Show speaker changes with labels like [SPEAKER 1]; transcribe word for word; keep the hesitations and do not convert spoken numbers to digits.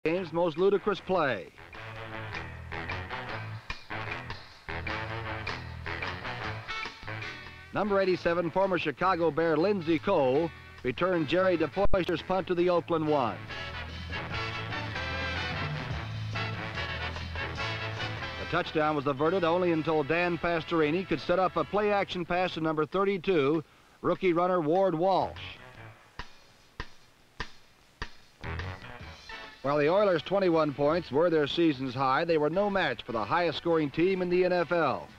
[SPEAKER 1] game's most ludicrous play. Number eighty-seven, former Chicago Bear Lindsey Cole, returned Jerry DePoyster's punt to the Oakland one. The touchdown was averted only until Dan Pastorini could set up a play-action pass to number thirty-two, rookie runner Ward Walsh. While the Oilers' twenty-one points were their season's high, they were no match for the highest-scoring team in the N F L.